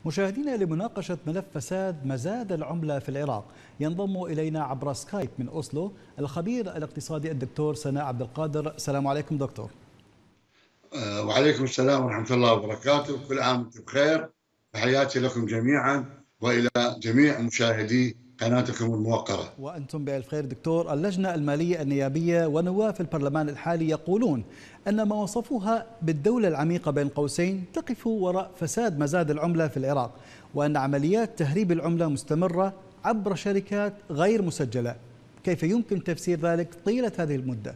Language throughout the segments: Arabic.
مشاهدينا، لمناقشة ملف فساد مزاد العملة في العراق ينضم إلينا عبر سكايب من أوسلو الخبير الاقتصادي الدكتور سناء عبد القادر. السلام عليكم دكتور. وعليكم السلام ورحمة الله وبركاته. كل عام وانتم بخير. تحياتي لكم جميعا وإلى جميع مشاهدي قناتكم الموقرة. وأنتم بألف خير دكتور. اللجنة المالية النيابية ونواب البرلمان الحالي يقولون أن ما وصفوها بالدولة العميقة بين قوسين تقف وراء فساد مزاد العملة في العراق، وأن عمليات تهريب العملة مستمرة عبر شركات غير مسجلة. كيف يمكن تفسير ذلك طيلة هذه المدة؟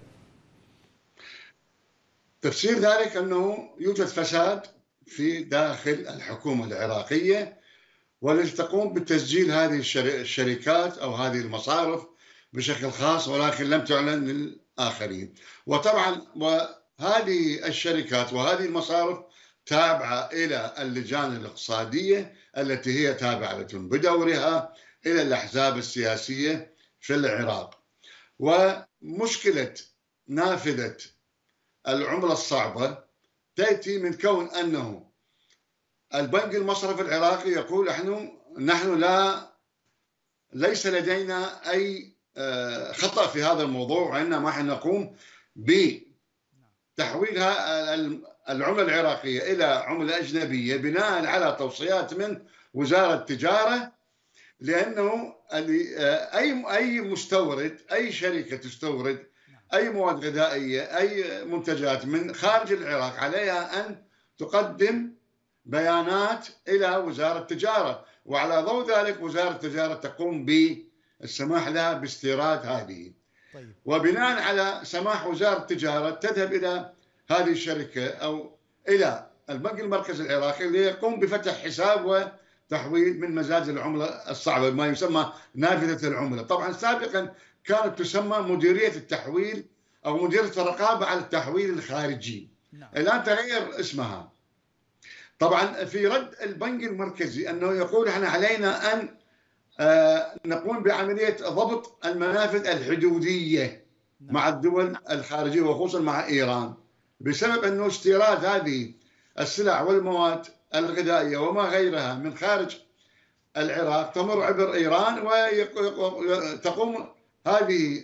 تفسير ذلك أنه يوجد فساد في داخل الحكومة العراقية، والتي تقوم بتسجيل هذه الشركات أو هذه المصارف بشكل خاص، ولكن لم تعلن للآخرين. وطبعا وهذه الشركات وهذه المصارف تابعة إلى اللجان الاقتصادية التي هي تابعة بدورها إلى الأحزاب السياسية في العراق. ومشكلة نافذة العملة الصعبة تأتي من كون أنه البنك المصرفي العراقي يقول نحن ليس لدينا أي خطأ في هذا الموضوع، وإنما نحن نقوم بتحويل العملة العراقية إلى عملة أجنبية بناء على توصيات من وزارة التجارة، لأنه أي مستورد، أي شركة تستورد أي مواد غذائية، أي منتجات من خارج العراق، عليها أن تقدم بيانات إلى وزارة التجارة، وعلى ضوء ذلك وزارة التجارة تقوم بالسماح لها باستيراد هذه. وبناء على سماح وزارة التجارة تذهب إلى هذه الشركة أو إلى البنك المركزي العراقي ليقوم بفتح حساب وتحويل من مزاد العملة الصعبة، ما يسمى نافذة العملة. طبعا سابقا كانت تسمى مديرية التحويل أو مديرية الرقابة على التحويل الخارجي. الآن تغير اسمها. طبعا في رد البنك المركزي أنه يقول احنا علينا أن نقوم بعملية ضبط المنافذ الحدودية مع الدول الخارجية وخصوصا مع إيران، بسبب أنه استيراد هذه السلع والمواد الغذائية وما غيرها من خارج العراق تمر عبر إيران، وتقوم هذه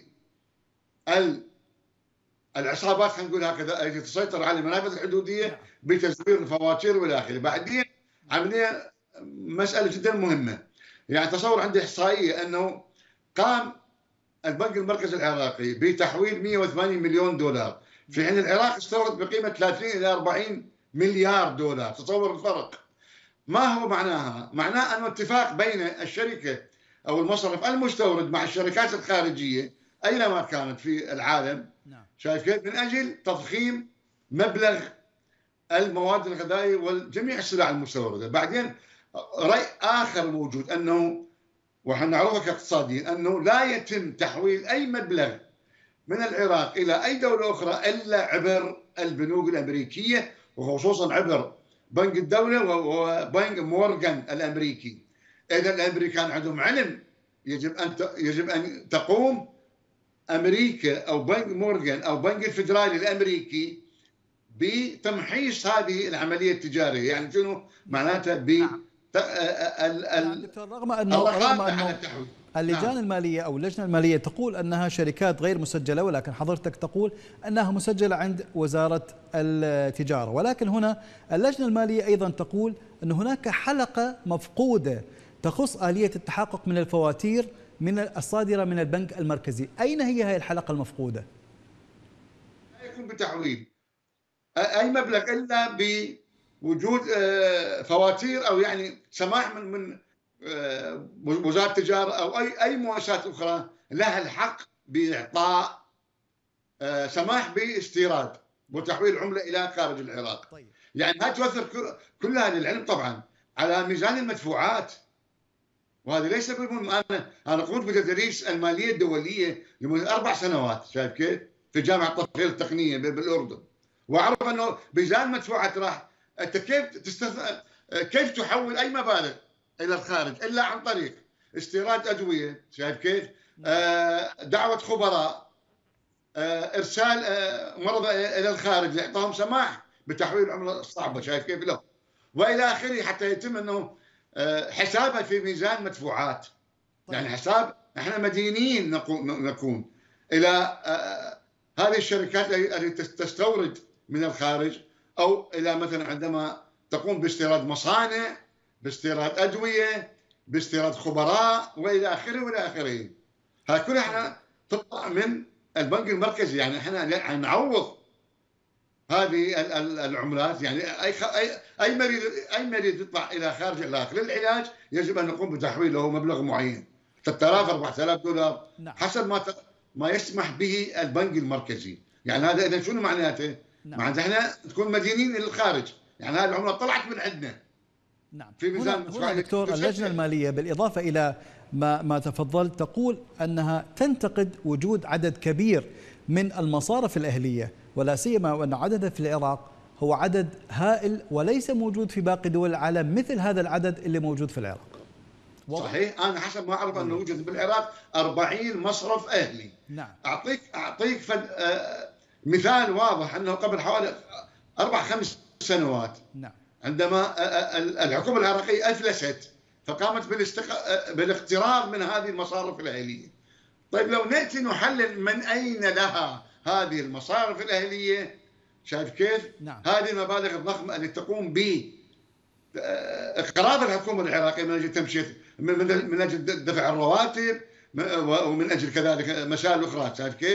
العصابات، خلينا نقول هكذا، التي تسيطر على المنافذ الحدودية بتزوير الفواتير والى اخره. بعدين عملية مسألة جدا مهمة، يعني تصور عندي إحصائية أنه قام البنك المركزي العراقي بتحويل 180 مليون دولار، في حين العراق استورد بقيمة 30 إلى 40 مليار دولار. تصور الفرق. ما هو معناها؟ معناه أنه اتفاق بين الشركة أو المصرف المستورد مع الشركات الخارجية أينما كانت في العالم، شايف كيف، من أجل تضخيم مبلغ المواد الغذائية وجميع السلع المستوردة. بعدين رأي آخر موجود أنه، وحنا نعرفه كاقتصاديين، أنه لا يتم تحويل أي مبلغ من العراق إلى أي دولة أخرى إلا عبر البنوك الأمريكية، وخصوصا عبر بنك الدولة وبنك مورغان الأمريكي. إذا الأمريكان عندهم علم، يجب أن تقوم أمريكا أو بنك مورغان أو بنك الفدرالي الأمريكي بتمحيص هذه العملية التجارية. يعني شنو معناتها؟ دكتور، رغم أنه اللجان المالية أو اللجنة المالية تقول أنها شركات غير مسجلة، ولكن حضرتك تقول أنها مسجلة عند وزارة التجارة، ولكن هنا اللجنة المالية أيضا تقول أن هناك حلقة مفقودة تخص آلية التحقق من الفواتير من الصادرة من البنك المركزي. أين هي هذه الحلقة المفقودة؟ لا يكون بتحويل أي مبلغ إلا بوجود فواتير، أو يعني سماح من وزارة التجارة أو أي مؤسسات أخرى لها الحق بإعطاء سماح باستيراد وتحويل عملة إلى خارج العراق. يعني هذا تؤثر كلها للعلم طبعا على ميزان المدفوعات، وهذا ليس أنا قمت بتدريس المالية الدولية لمدة 4 سنوات، شايف كيف، في جامعة طفيل التقنية بالأردن، وأعرف أنه ميزان المدفوعات راح أنت كيف تحول أي مبالغ إلى الخارج إلا عن طريق استيراد أدوية، شايف كيف، دعوة خبراء، إرسال مرضى إلى الخارج لإعطائهم سماح بتحويل العملة الصعبة، شايف كيف له، وإلى آخره، حتى يتم أنه حسابها في ميزان مدفوعات. يعني حساب احنا مدينين نكون الى هذه الشركات التي تستورد من الخارج، او الى مثلا عندما تقوم باستيراد مصانع، باستيراد ادويه، باستيراد خبراء والى اخره والى اخره. هذا كلها احنا تطلع من البنك المركزي. يعني احنا نعوض هذه العملات. يعني اي مريض يطلع الى خارج العراق للعلاج يجب ان نقوم بتحويله مبلغ معين، 3000 4000 دولار حسب ما يسمح به البنك المركزي. يعني هذا اذا شنو معناته؟ معناته احنا تكون مدينين للخارج، يعني هذه العمله طلعت من عندنا. نعم. في ميزان هنا دكتور، اللجنه الماليه بالاضافه الى ما تفضلت تقول انها تنتقد وجود عدد كبير من المصارف الاهليه، ولا سيما وان عددها في العراق هو عدد هائل وليس موجود في باقي دول العالم مثل هذا العدد اللي موجود في العراق. صحيح، انا حسب ما اعرف انه يوجد بالعراق 40 مصرف اهلي. نعم. اعطيك مثال واضح انه قبل حوالي 4-5 سنوات، نعم، عندما الحكومه العراقيه افلست فقامت بالاقتراض من هذه المصارف الاهليه. طيب لو ناتي نحلل من اين لها هذه المصارف الاهليه، شايف كيف؟ نعم. هذه المبالغ الضخمه التي تقوم باقراض الحكومه العراقيه من اجل تمشيه، من اجل دفع الرواتب ومن اجل كذلك مسائل اخرى، شايف كيف؟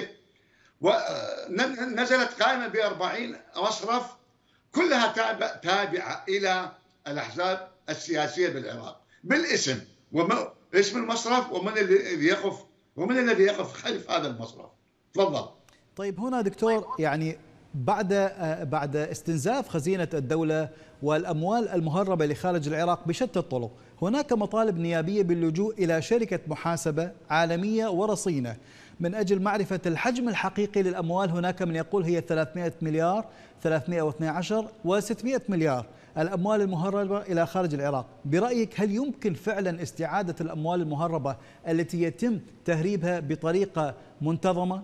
ونزلت قائمه ب40 مصرف كلها تابعه الى الاحزاب السياسيه بالعراق بالاسم، اسم المصرف ومن الذي يقف خلف هذا المصرف. تفضل. طيب هنا دكتور، يعني بعد استنزاف خزينة الدولة والأموال المهربة لخارج العراق بشتى الطرق، هناك مطالب نيابية باللجوء إلى شركة محاسبة عالمية ورصينة من أجل معرفة الحجم الحقيقي للأموال. هناك من يقول هي 300 مليار، 312 و600 مليار الأموال المهربة إلى خارج العراق. برأيك هل يمكن فعلا استعادة الأموال المهربة التي يتم تهريبها بطريقة منتظمة؟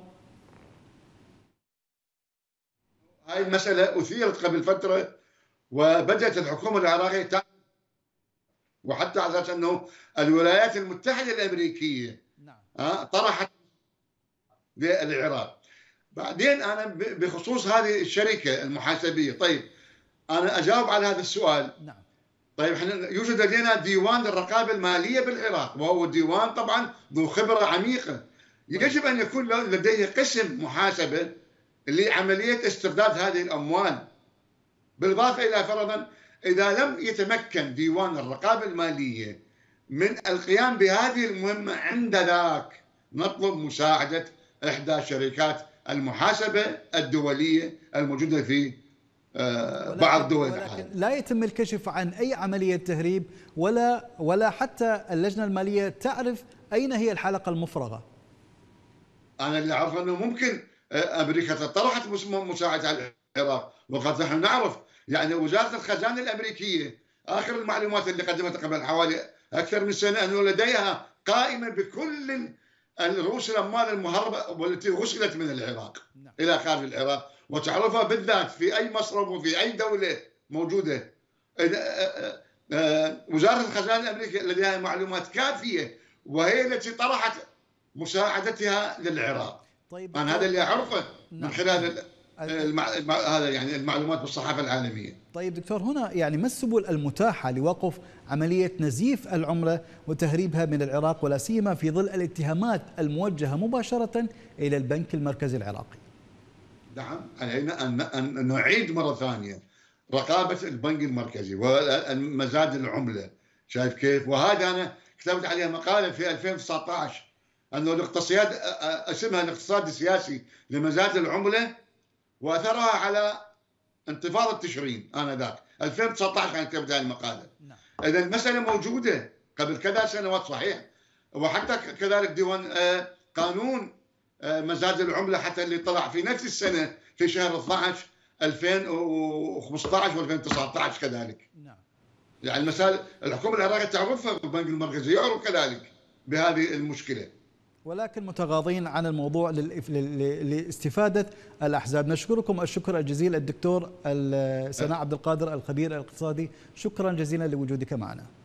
هاي المسألة أثيرت قبل فترة، وبدأت الحكومة العراقية وحتى على أساس أنه الولايات المتحدة الأمريكية طرحت للعراق. بعدين أنا بخصوص هذه الشركة المحاسبية، طيب أنا أجاوب على هذا السؤال. نعم. طيب احنا يوجد لدينا ديوان الرقابة المالية بالعراق، وهو ديوان طبعا ذو خبرة عميقة. يجب أن يكون لديه قسم محاسبة لعملية استرداد هذه الأموال. بالإضافة إلى فرضا إذا لم يتمكن ديوان الرقابة المالية من القيام بهذه المهمة، عند ذاك نطلب مساعدة إحدى شركات المحاسبة الدولية الموجودة في بعض دول العالم. لا يتم الكشف عن أي عملية تهريب ولا حتى اللجنة المالية تعرف أين هي الحلقة المفرغة. أنا اللي أعرف أنه ممكن أمريكا طرحت مساعدة على العراق، وقد نحن نعرف يعني وزارة الخزانة الأمريكية آخر المعلومات اللي قدمتها قبل حوالي أكثر من سنة أنه لديها قائمة بكل رؤوس الأموال المهربة والتي غسلت من العراق إلى خارج العراق، وتعرفها بالذات في أي مصرف وفي أي دولة موجودة. وزارة الخزانة الأمريكية لديها معلومات كافية، وهي التي طرحت مساعدتها للعراق. طيب أنا هذا اللي أعرفه من خلال هذا يعني المعلومات بالصحافة العالمية. طيب دكتور، هنا يعني ما السبل المتاحة لوقف عملية نزيف العملة وتهريبها من العراق، ولا سيما في ظل الاتهامات الموجهة مباشرة إلى البنك المركزي العراقي؟ نعم، علينا أن نعيد مرة ثانية رقابة البنك المركزي ومزاد العملة، شايف كيف؟ وهذا أنا كتبت عليها مقالة في 2019 أنه الاقتصاد اسمها الاقتصاد السياسي لمزاد العملة وأثرها على انتفاضة تشرين آنذاك 2019 كانت كتبت هذه المقالة. إذا المسألة موجودة قبل كذا سنوات، صحيح، وحتى كذلك ديوان قانون مزاد العملة حتى اللي طلع في نفس السنة في شهر 12 2015 و2019 كذلك. يعني المسائل الحكومة العراقية تعرفها، والبنك المركزي يعرف كذلك بهذه المشكلة، ولكن متغاضين عن الموضوع لاستفادة الأحزاب. نشكركم الشكر الجزيل الدكتور سناء عبد القادر الخبير الاقتصادي، شكرا جزيلا لوجودك معنا.